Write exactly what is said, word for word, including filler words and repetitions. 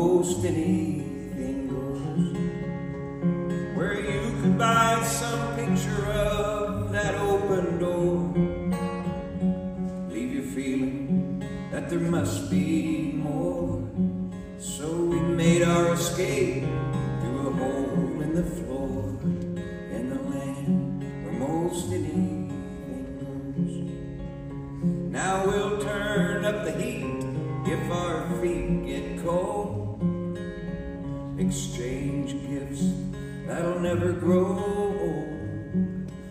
most anything goes. Where you could buy some picture of that open door, leave you feeling that there must be more. So we made our escape through a hole in the floor, in the land where most anything goes. Now we'll turn up the heat if our feet get cold, exchange gifts that'll never grow.